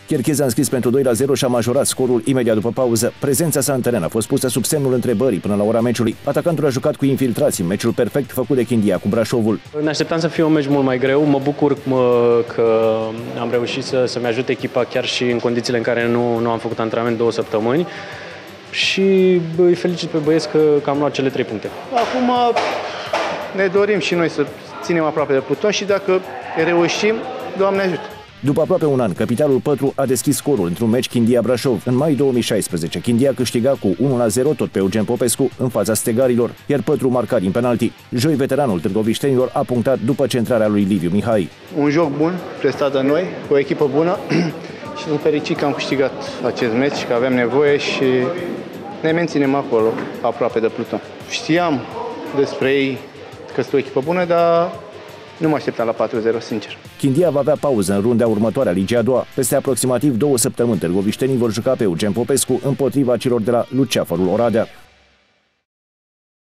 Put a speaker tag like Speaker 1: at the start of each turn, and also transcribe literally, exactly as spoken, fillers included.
Speaker 1: Chercheza a înscris pentru doi la zero și a majorat scorul imediat după pauză. Prezența sa în teren a fost pusă sub semnul întrebării până la ora meciului. Atacantul a jucat cu infiltrații, meciul perfect făcut de Chindia cu Brașovul.
Speaker 2: Ne așteptam să fie un meci mult mai greu. Mă bucur mă, că am reușit să, să-mi ajute echipa chiar și în condițiile în care nu, nu am făcut antrenament două săptămâni. Și îi felicit pe băieți că, că am luat cele trei puncte.
Speaker 3: Acum ne dorim și noi să ținem aproape de pluton și dacă reușim, Doamne ajută.
Speaker 1: După aproape un an, capitalul Pătru a deschis scorul într-un meci Chindia-Brașov. În mai două mii șaisprezece, Chindia câștiga cu unu la zero tot pe Eugen Popescu în fața stegarilor, iar Pătru marca din penalti. Joi, veteranul târgoviștenilor a punctat după centrarea lui Liviu Mihai.
Speaker 3: Un joc bun, prestat de noi, cu o echipă bună și sunt fericit că am câștigat acest meci, că aveam nevoie și ne menținem acolo, aproape de pluton. Știam despre ei că sunt o echipă bună, dar nu mă așteptam la patru zero, sincer.
Speaker 1: Chindia va avea pauză în rundea următoare a Ligii a doua. Peste aproximativ două săptămâni, târgoviștenii vor juca pe Eugen Popescu împotriva celor de la Luceafărul Oradea.